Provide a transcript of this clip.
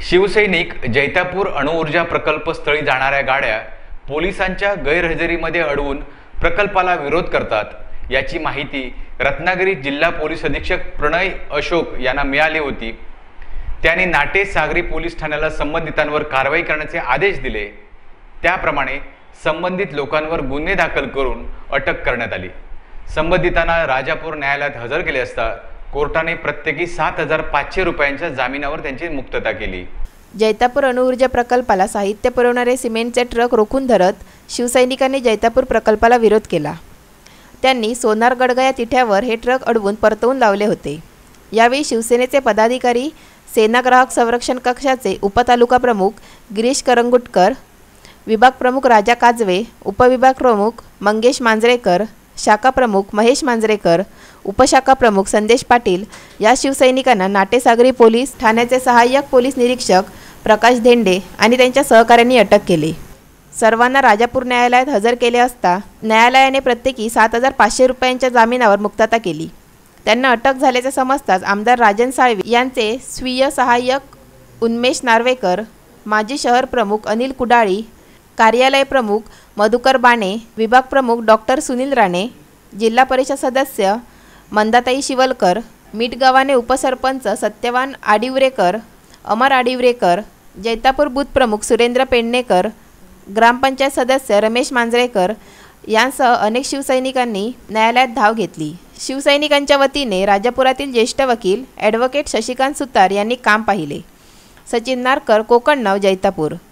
शिवसैनिक जैतापूर अणुऊर्जा प्रकल्प स्थळी जाणाऱ्या गाड्या पोलिसांच्या गैरहजेरीमध्ये अडवून प्रकल्पाला विरोध करतात याची माहिती रत्नागिरी जिल्हा पोलीस अधीक्षक प्रणय अशोक यांना मिळाली होती। त्यांनी नाटे सागरी पोलीस ठाण्याला संबंधितांवर कारवाई करण्याचे आदेश दिले। त्याप्रमाणे संबंधित लोकांवर गुन्हे दाखल करून अटक करण्यात आली। संबंधितांना राजापूर न्यायालयात हजर केले असता कोर्टाने प्रत्येकी 7,500 रुपयांच्या जामिनावर त्यांची मुक्तता केली। जैतापूर अणुऊर्जा प्रकल्पाला साहित्य पुरवणारे सिमेंटचे ट्रक रोखून धरत शिवसैनिकांनी जैतापूर प्रकल्पाला विरोध केला। त्यांनी सोनार गडगया तिठ्यावर हे ट्रक अडवून परतवून लावले होते। यावेळी शिवसेनेचे पदाधिकारी, सेना ग्राहक संरक्षण कक्षाचे उपतालुका प्रमुख गिरीश करंगुटकर, विभाग प्रमुख राजा काजवे, उपविभाग प्रमुख मंगेश मांजरेकर, शाखा प्रमुख महेश मांजरेकर, उपशाखा प्रमुख संदेश पाटील या शिवसैनिकांना नाटे सागरी पोलीस ठाण्याचे सहाय्यक पोलीस निरीक्षक प्रकाश धेंडे आणि त्यांच्या सहकाऱ्यांनी अटक केली। सर्वांना राजापूर न्यायालयात हजर केले असता न्यायालयाने प्रत्येकी 7,500 रुपयांच्या जामिनावर मुक्तता केली। त्यांना अटक झाल्याचे समजताच आमदार राजन साळवी यांचे स्वीय सहाय्यक उन्मेष नार्वेकर, माजी शहर प्रमुख अनिल कुडाळी, कार्यालय प्रमुख मधुकर बाणे, विभाग प्रमुख डॉक्टर सुनील राणे, जिल्हा परिषद सदस्य मंदाताई शिवलकर, मीठगावाने उपसरपंच सत्यवान आडिवरेकर, अमर आडिवरेकर, जैतापूर बूथ प्रमुख सुरेंद्र पेडणेकर, ग्रामपंचायत सदस्य रमेश मांजरेकर यांसह अनेक शिवसैनिकांनी न्यायालयात धाव घेतली। शिवसैनिकांच्या वतीने राजापुरातील ज्येष्ठ वकील ॲडव्होकेट शशिकांत सुतार यांनी काम पाहिले। सचिन नारकर, कोकण नाव, जैतापूर।